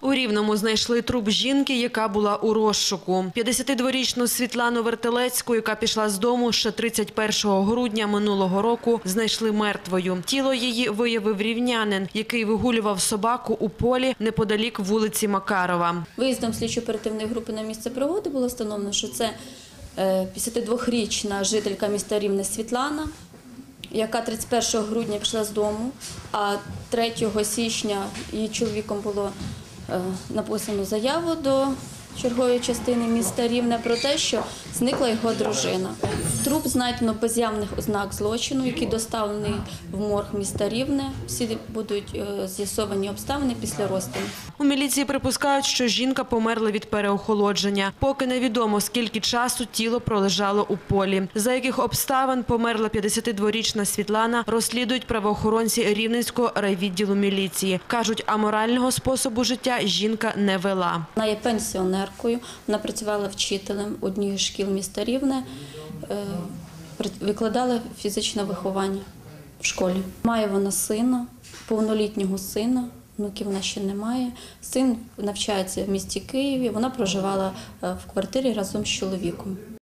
У Рівному знайшли труп жінки, яка була у розшуку. 52-річну Світлану Вертелецьку, яка пішла з дому ще 31 грудня минулого року, знайшли мертвою. Тіло її виявив рівнянин, який вигулював собаку у полі неподалік вулиці Макарова. Виїздом слідчо-оперативної групи на місце пригоди було встановлено, що це 52-річна жителька міста Рівне Світлана, яка 31 грудня пішла з дому, а 3 січня її чоловіком було написано заяву до чергової частини міста Рівне про те, що зникла його дружина. Труп знайдено без явних ознак злочину, який доставлений в морг міста Рівне. Всі будуть з'ясовані обставини після розтину. У міліції припускають, що жінка померла від переохолодження. Поки невідомо, скільки часу тіло пролежало у полі. За яких обставин померла 52-річна Світлана, розслідують правоохоронці Рівненського райвідділу міліції. Кажуть, аморального способу життя жінка не вела. Вона є пенсіонеркою, вона працювала вчителем однієї з шкіл міста Рівне, викладала фізичне виховання в школі. Має вона сина, повнолітнього сина, внуків вона ще не має. Син навчається в місті Києві, вона проживала в квартирі разом з чоловіком.